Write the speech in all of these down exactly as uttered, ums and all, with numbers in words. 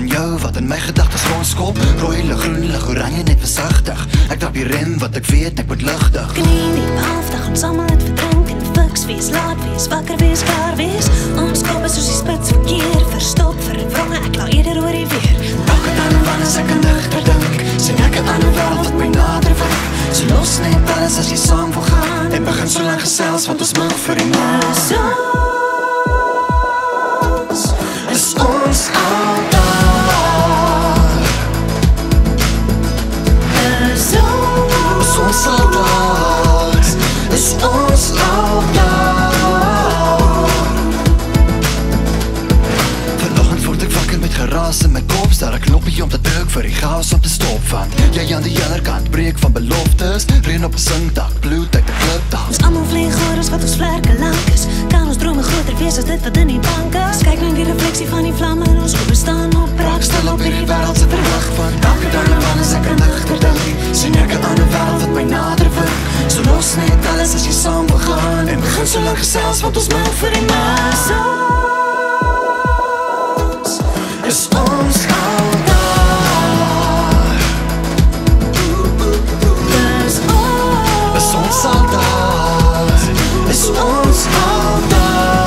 van jou wat in my gedagtes rondskop. Rooi lig, groen lig, oranje net versigtig. Ek trap die rem wat ek weet ek moet luchtig. Knie diep halfdag, ons allemaal het verdrink en fiks wees, laat wees, wakker wees, klaar wees. Ons kop is soos die spits verkeer, verstop, verwronge, ek laat eerder oor die weer. Elke dan en wan as ek aan digter dink, sien ek een ander wêreld wat my nader wink. So los net alles as jy saam wil gaan, en begin so lang gesels wat ons mou vir die maand. Is ons, is ons al daar. is ons, Is ons al daar. Is ons al daar. Vanoggend word ek wakker met geraas in my kop, staar 'n knoppie om te druk vir die chaos om te stop van. Jy aan die ander kant breek van beloftes, reën op 'n singdak, bloed uit 'n klipdag. ons allemaal vlieg oor as wat ons vlerke lank is. Kan ons drome groter wees as dit wat in die bank is? Kyk na die refleksie van die vlamme en ons open staan op Raak stil op hierdie wêreld se verlig van. Elke dag en wan as ek aan digter dink, sien ek 'n ander wêreld wat my nader wink. So los net alles as jy saam wil gaan, en begin so lang gesels want ons mou vir die maand. Is ons al daar. Is ons, Is ons al daar. Is ons al daar.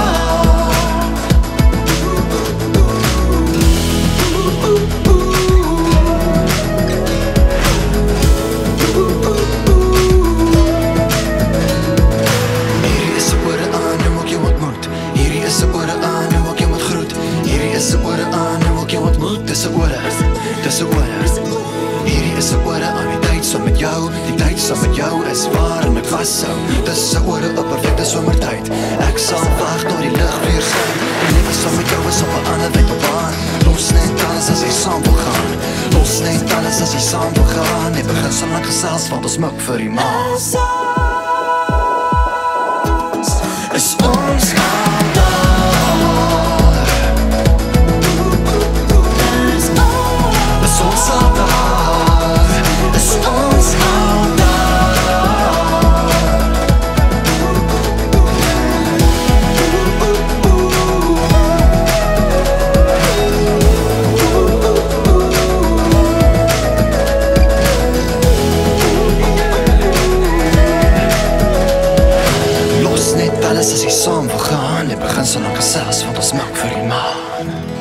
Hierdie is 'n ode aan hoe ek jou ontmoet. Hierdie is 'n ode aan hoe ek jou moet groet. Hierdie is 'n ode aan hoe ek jou ontmoet. Dis 'n ode, dis 'n ode. Hierdie is 'n ode aan die tyd saam met jou. Die tyd saam met jou is waar en ek vashou. Dis 'n ode op perfekte somertyd. Ek sal wag tot die lig weer skyn. Die lewe saam met jou is op 'n ander wentelbaan. Los net alles as jy saam wil gaan. Los net alles as jy saam wil gaan. En begin so lang gesels want ons mik vir die maan. is ons, Is ons al daar. is ons, Is ons al daar. Is ons al daar. Los net alles as jy saam wil gaan, en begin so lang gesels want ons mik vir die maan.